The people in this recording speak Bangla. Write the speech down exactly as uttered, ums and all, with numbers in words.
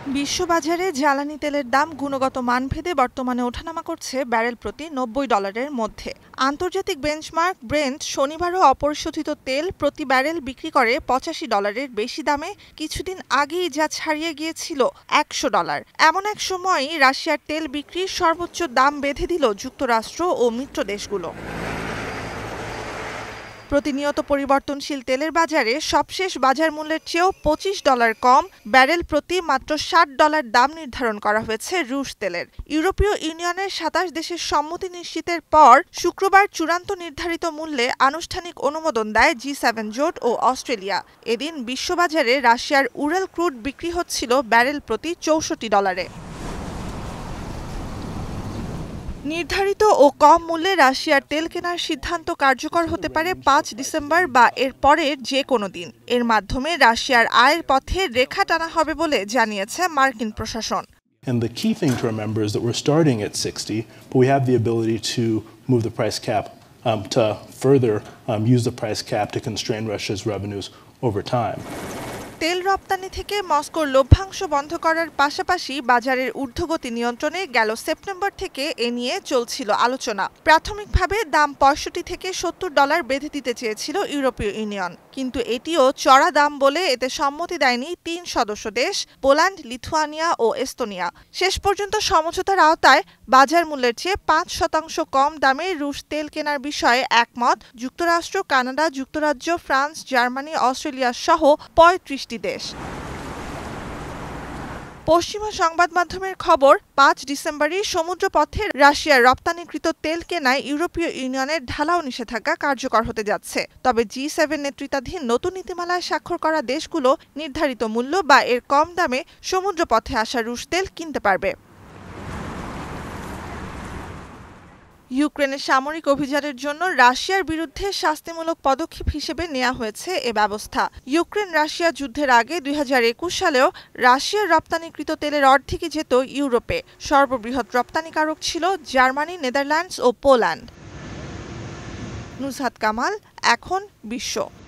বিশ্ববাজারে জ্বালানি তেলের দাম গুণগত মানভেদে বর্তমানে ওঠানামা করছে ব্যারেল প্রতি নব্বই ডলারের মধ্যে। আন্তর্জাতিক বেঞ্চমার্ক ব্রেন্ট শনিবারও অপরিশোধিত তেল প্রতি ব্যারেল বিক্রি করে পঁচাশি ডলারের বেশি দামে, কিছুদিন আগেই যা ছাড়িয়ে গিয়েছিল একশো ডলার। এমন এক সময়ই রাশিয়ার তেল বিক্রির সর্বোচ্চ দাম বেঁধে দিল যুক্তরাষ্ট্র ও মিত্র দেশগুলো। প্রতিনিয়ত পরিবর্তনশীল তেলের বাজারে সবশেষ বাজার মূল্যের চেয়েও পঁচিশ ডলার কম ব্যারেল প্রতি মাত্র ষাট ডলার দাম নির্ধারণ করা হয়েছে রুশ তেলের। ইউরোপীয় ইউনিয়নের সাতাশ দেশের সম্মতি নিশ্চিতের পর শুক্রবার চূড়ান্ত নির্ধারিত মূল্যে আনুষ্ঠানিক অনুমোদন দেয় জি সেভেন জোট ও অস্ট্রেলিয়া। এদিন বিশ্ববাজারে রাশিয়ার উরাল ক্রুড বিক্রি হচ্ছিল ব্যারেল প্রতি চৌষট্টি ডলারে। নির্ধারিত ও কম মূল্যে রাশিয়ার তেল কেনার সিদ্ধান্ত কার্যকর হতে পারে পাঁচ ডিসেম্বর বা এর পরের যে কোনো দিন। এর মাধ্যমে রাশিয়ার আয়ের পথে রেখা টানা হবে বলে জানিয়েছে মার্কিন প্রশাসন। And the key thing to remember is that we're starting at sixty, but we have the ability to move the price cap um, to further um, use the price cap to constrain Russia's revenues over time. তেল রপ্তানি থেকে মস্কোর লভ্যাংশ বন্ধ করার পাশাপাশি বাজারের ঊর্ধ্বগতি নিয়ন্ত্রণে গেল সেপ্টেম্বর থেকে এ নিয়ে চলছিল আলোচনা। প্রাথমিকভাবে দাম পঁয়ষট্টি থেকে সত্তর ডলার বেঁধে দিতে চেয়েছিল ইউরোপীয় ইউনিয়ন, কিন্তু এটিও চড়া দাম বলে এতে সম্মতি দেয়নি তিন সদস্য দেশ পোল্যান্ড, লিথুয়ানিয়া ও এস্তোনিয়া। শেষ পর্যন্ত সমঝোতার আওতায় বাজার মূল্যের চেয়ে পাঁচ শতাংশ কম দামে রুশ তেল কেনার বিষয়ে একমত যুক্তরাষ্ট্র, কানাডা, যুক্তরাজ্য, ফ্রান্স, জার্মানি, অস্ট্রেলিয়া সহ পঁয়ত্রিশ দেশ। পশ্চিমা সংবাদ মাধ্যমের খবর, পাঁচ ডিসেম্বরই সমুদ্রপথে রাশিয়ার রপ্তানিকৃত তেল কেনায় ইউরোপীয় ইউনিয়নের ঢালাও নিষেধাজ্ঞা কার্যকর হতে যাচ্ছে। তবে জি সেভেন নেতৃত্বাধীন নতুন নীতিমালায় স্বাক্ষর করা দেশগুলো নির্ধারিত মূল্য বা এর কম দামে সমুদ্রপথে আসা রুশ তেল কিনতে পারবে। ইউক্রেনের সামরিক অভিযানের জন্য রাশিয়ার বিরুদ্ধে শাস্তিমূলক পদক্ষেপ হিসেবে নেওয়া হয়েছে এ ব্যবস্থা। ইউক্রেন রাশিয়া যুদ্ধের আগে দুই হাজার একুশ সালেও রাশিয়ার রপ্তানিকৃত তেলের অর্ধেকই যেত ইউরোপে। সর্ববৃহৎ রপ্তানিকারক ছিল জার্মানি, নেদারল্যান্ডস ও পোল্যান্ড। নুসহাত কামাল, এখন বিশ্ব।